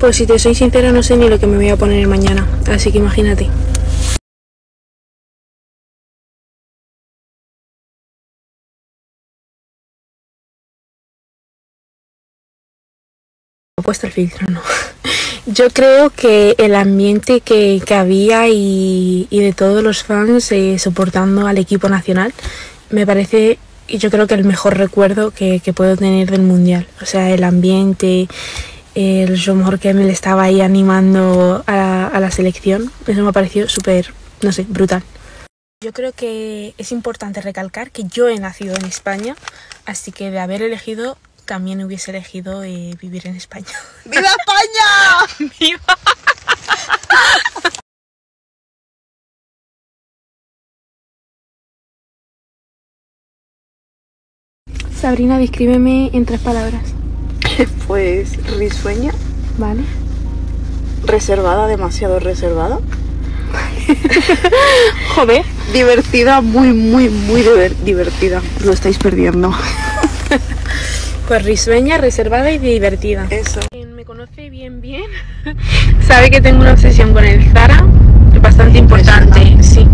Pues si te soy sincera, no sé ni lo que me voy a poner mañana, así que imagínate. He puesto el filtro, no. Yo creo que el ambiente que había y de todos los fans soportando al equipo nacional me parece, y yo creo que el mejor recuerdo que puedo tener del mundial. O sea, el ambiente, el Jean-Marie Kemmel estaba ahí animando a la selección. Eso me ha parecido súper, no sé, brutal. Yo creo que es importante recalcar que yo he nacido en España, así que de haber elegido, también hubiese elegido vivir en España. ¡Viva España! ¡Viva! Sabrina, descríbeme en 3 palabras. Pues risueña, ¿Vale? reservada, demasiado reservada. Joder. Divertida, muy divertida. Lo estáis perdiendo. Pues risueña, reservada y divertida. Eso. Quien me conoce bien, sabe que tengo una obsesión con el Zara bastante importante, sí.